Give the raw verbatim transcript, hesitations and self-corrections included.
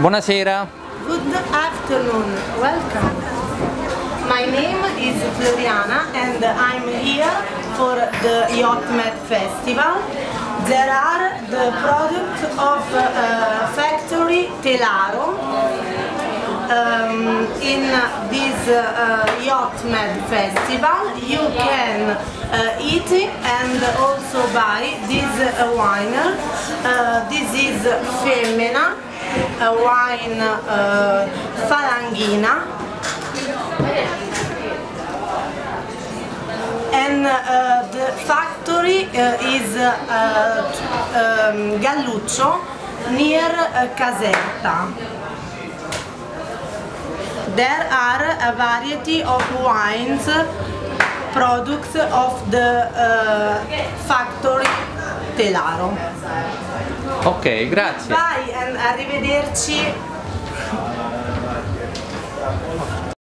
Buonasera. Good afternoon, welcome. My name is Floriana and I'm here for the YachtMed Festival. There are the products of uh, factory Telaro. Um, in this uh, YachtMed Festival you can uh, eat and also buy this uh, wine. Uh, this is Femmina, a wine uh, Falanghina, and uh, the factory uh, is uh, um, Galluccio near uh, Caserta. There are a variety of wines, products of the uh, factory Telaro. Ok, grazie. Bye and arrivederci.